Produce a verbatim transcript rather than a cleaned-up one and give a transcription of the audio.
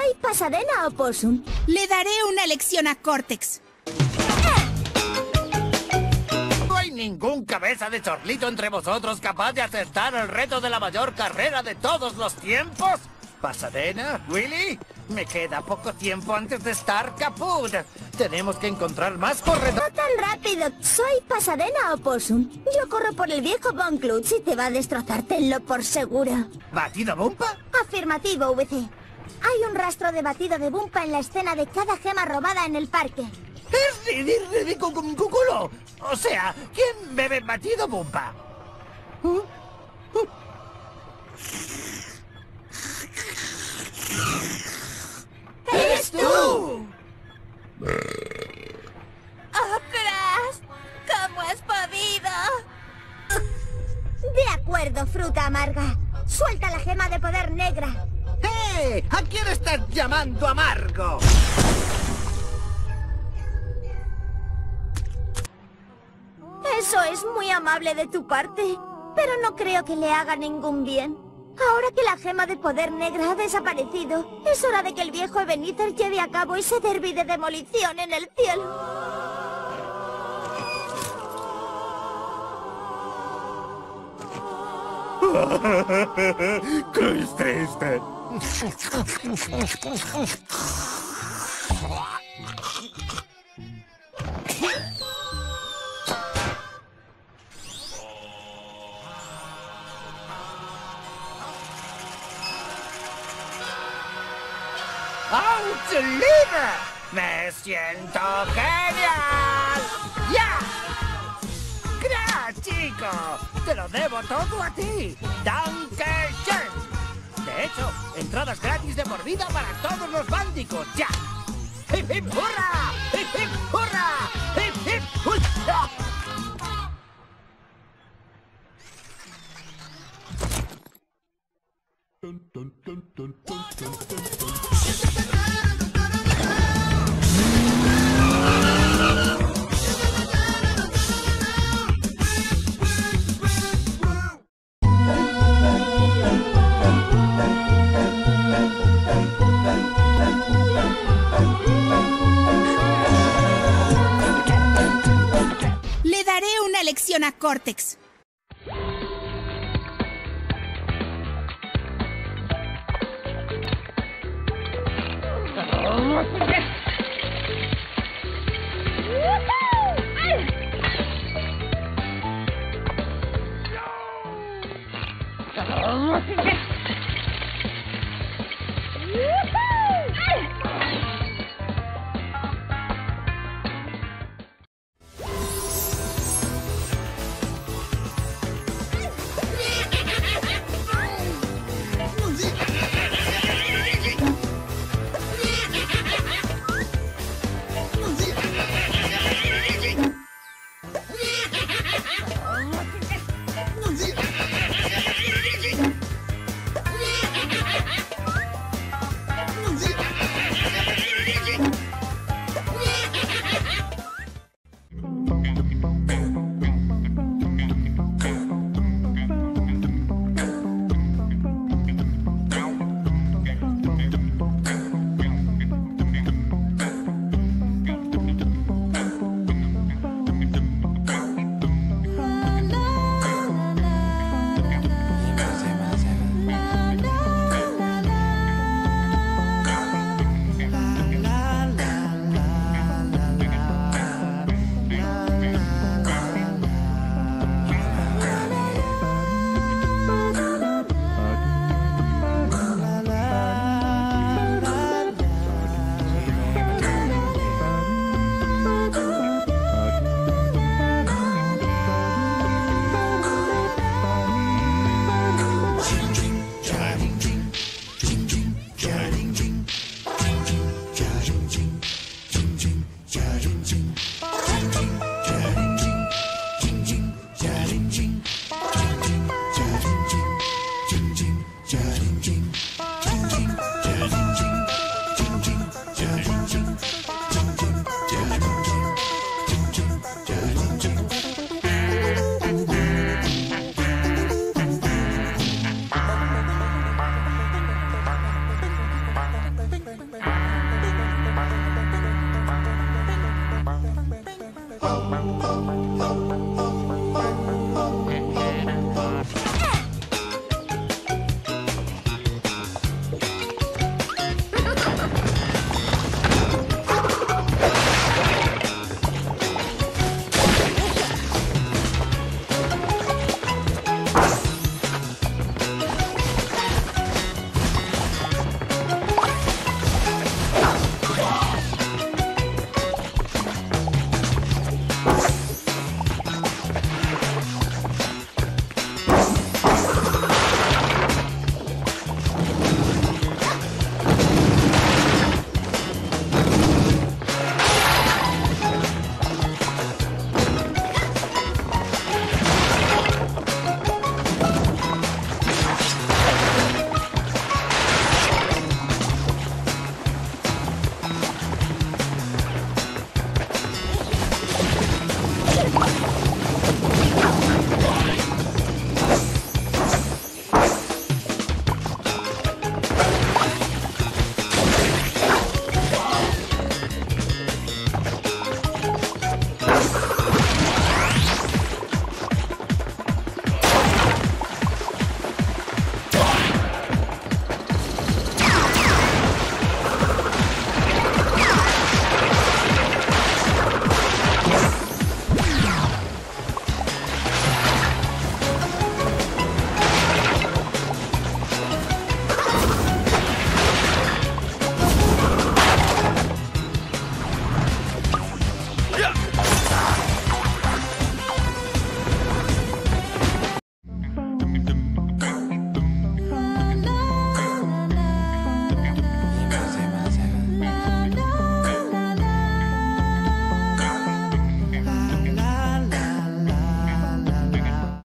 Soy Pasadena Opossum. Le daré una lección a Cortex. No hay ningún cabeza de chorlito entre vosotros capaz de aceptar el reto de la mayor carrera de todos los tiempos. Pasadena, Willy, me queda poco tiempo antes de estar caput. Tenemos que encontrar más corredores. No tan rápido. Soy Pasadena Opossum. Yo corro por el viejo Von Klutz y te va a destrozar, tenlo por seguro. ¿Batido Bumpa? Afirmativo, V C. Hay un rastro de batido de Bumpa en la escena de cada gema robada en el parque. ¡Es ridículo! O sea, ¿quién bebe batido Bumpa? ¿Mm? ¡Eres tú! ¡Oh, Crash! ¿Cómo has podido? De acuerdo, fruta amarga. Suelta la gema de poder negra. ¡Eh! ¿A quién estás llamando amargo? Eso es muy amable de tu parte, pero no creo que le haga ningún bien. Ahora que la gema de poder negra ha desaparecido, es hora de que el viejo Ebenezer lleve a cabo ese derbi de demolición en el cielo. ¡Qué triste! ¡Out Libre! ¡Me siento genial! ¡Ya! ¡Crash, chico! ¡Te lo debo todo a ti! ¡Danke schön! De hecho, entradas gratis de por vida para todos los Bandicoots, ¡ya! ¡Hip, hip, hurra! ¡Hip, hip, hurra! ¡Hip, hip, hurra! Le daré una lección a Cortex. ¡Oh,